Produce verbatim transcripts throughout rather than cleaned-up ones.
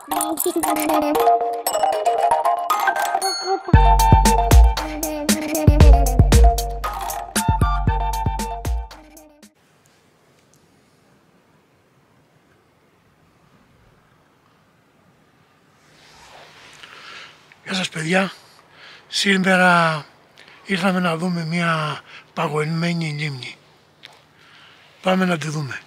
Γεια σας παιδιά, σήμερα ήρθαμε να δούμε μια παγωμένη λίμνη. Πάμε να τη δούμε.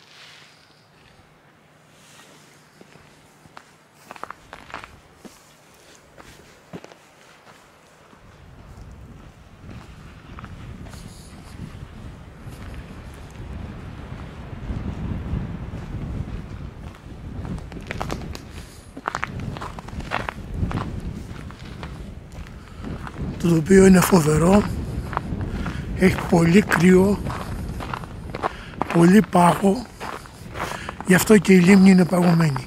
Το τοπίο είναι φοβερό, έχει πολύ κρύο, πολύ πάγο, γι' αυτό και η λίμνη είναι παγωμένη.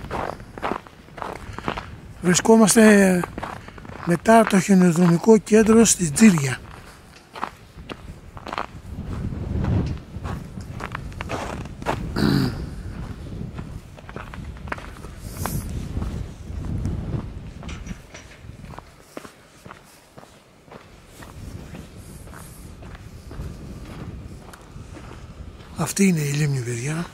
Βρισκόμαστε μετά το χιονοδρομικό κέντρο στη Τζίρια. Αυτή είναι η λίμνη, παιδιά.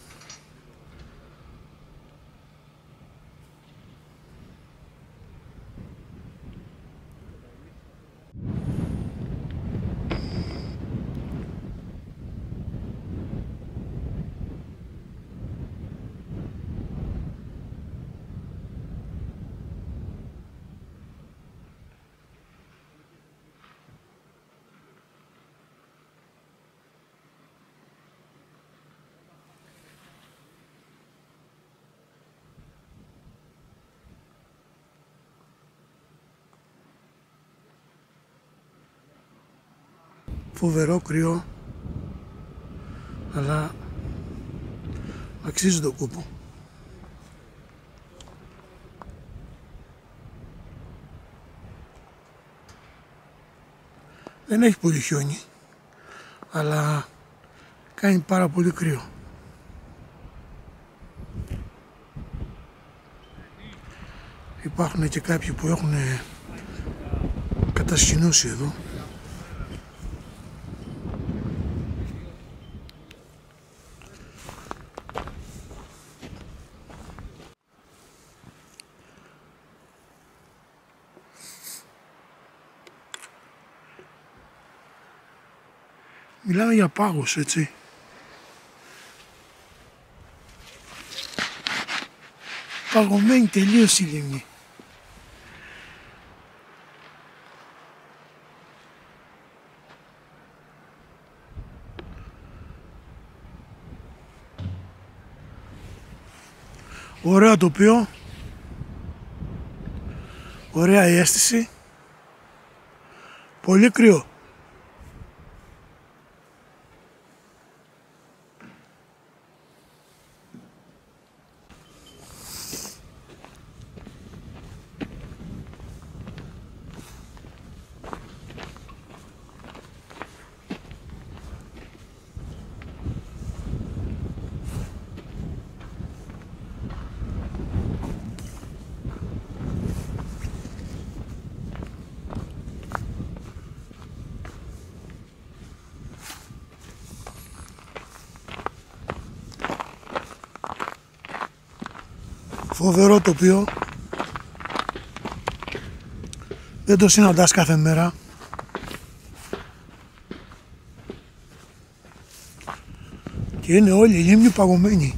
Φοβερό κρύο, αλλά αξίζει τον κόπο. Δεν έχει πολύ χιόνι, αλλά κάνει πάρα πολύ κρύο. Υπάρχουν και κάποιοι που έχουν κατασκηνώσει εδώ. Μιλάμε για πάγος, έτσι. Παγωμένη τελείως η λίμνη. Ωραίο τοπίο. Ωραία η αίσθηση. Πολύ κρύο. Φοβερό τοπίο. Δεν το συναντάς κάθε μέρα. Και είναι όλη η λίμνη παγωμένη.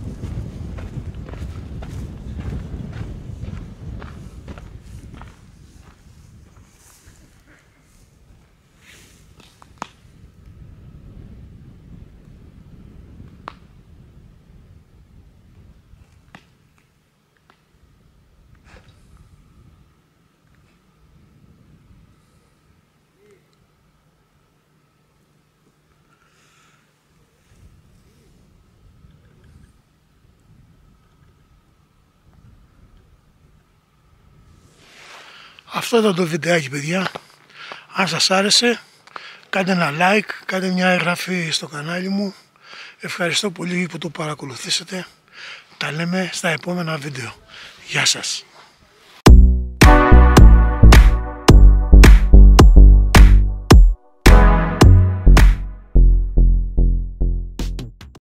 Αυτό ήταν το βιντεάκι, παιδιά. Αν σας άρεσε, κάντε ένα like, κάντε μια εγγραφή στο κανάλι μου. Ευχαριστώ πολύ που το παρακολουθήσατε. Τα λέμε στα επόμενα βίντεο. Γεια σας.